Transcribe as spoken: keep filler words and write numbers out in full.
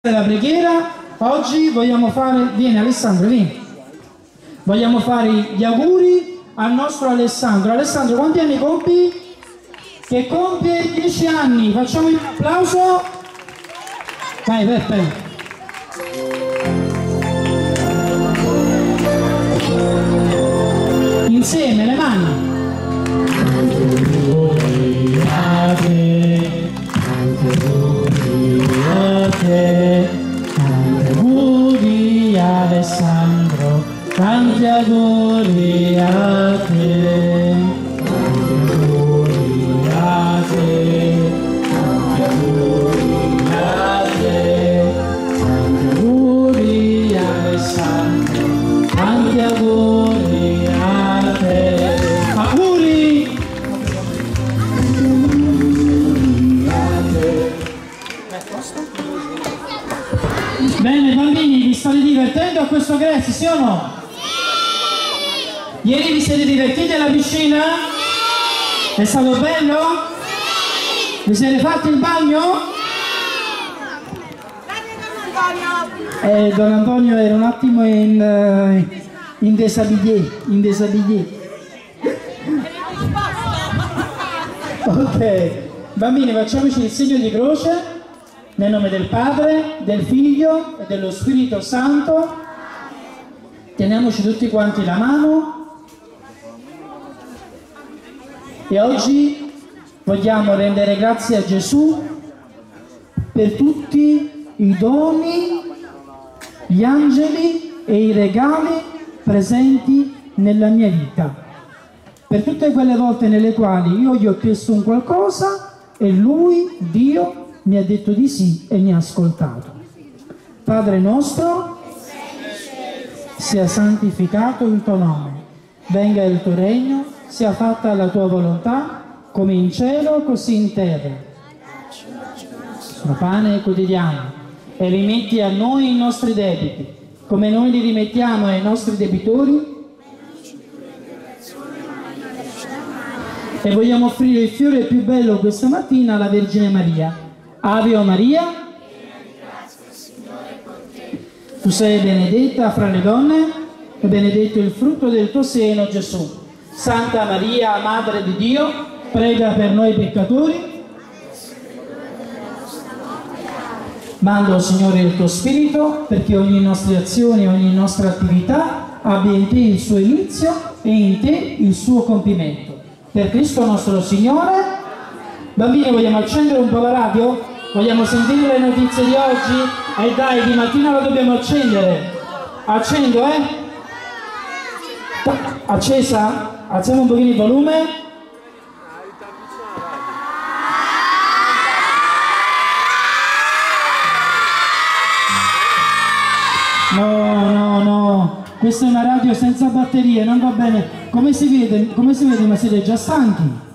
La preghiera oggi vogliamo fare, vieni Alessandro, vieni, vogliamo fare gli auguri al nostro Alessandro. Alessandro, quanti anni compi? Che compie dieci anni, facciamo un applauso. Vai Peppe. Insieme le mani. Tanti auguri Alessandro, tanti auguri a te, tanti auguri a te, tanti auguri a te, tanti auguri Alessandro, tanti auguri a te. Auguri! Bene bambini, vi state divertendo a questo Greci, sì o no? Sì! Ieri vi siete divertiti alla piscina? Sì! È stato bello? Sì! Vi siete fatti il bagno? Sì! Eh, Don Antonio era un attimo in, uh, in déshabillé, in déshabillé. Ok, bambini, facciamoci il segno di croce. Nel nome del Padre, del Figlio e dello Spirito Santo, teniamoci tutti quanti la mano e oggi vogliamo rendere grazie a Gesù per tutti i doni, gli angeli e i regali presenti nella mia vita, per tutte quelle volte nelle quali io gli ho chiesto un qualcosa e Lui, Dio, mi ha detto di sì e mi ha ascoltato. Padre nostro, sia santificato il tuo nome, venga il tuo regno, sia fatta la tua volontà, come in cielo così in terra. Il nostro pane quotidiano, e rimetti a noi i nostri debiti, come noi li rimettiamo ai nostri debitori, e vogliamo offrire il fiore più bello questa mattina alla Vergine Maria. Ave Maria, tu sei benedetta fra le donne e benedetto il frutto del tuo seno, Gesù. Santa Maria, Madre di Dio, prega per noi peccatori. Manda, Signore, il tuo Spirito perché ogni nostra azione, ogni nostra attività abbia in te il suo inizio e in te il suo compimento. Per Cristo nostro Signore. Bambini, vogliamo accendere un po' la radio? Vogliamo sentire le notizie di oggi? E eh dai, di mattina la dobbiamo accendere. Accendo, eh? Accesa? Alziamo un pochino il volume. No, no, no. Questa è una radio senza batterie, non va bene. Come si vede? Come si vede? Ma siete già stanchi?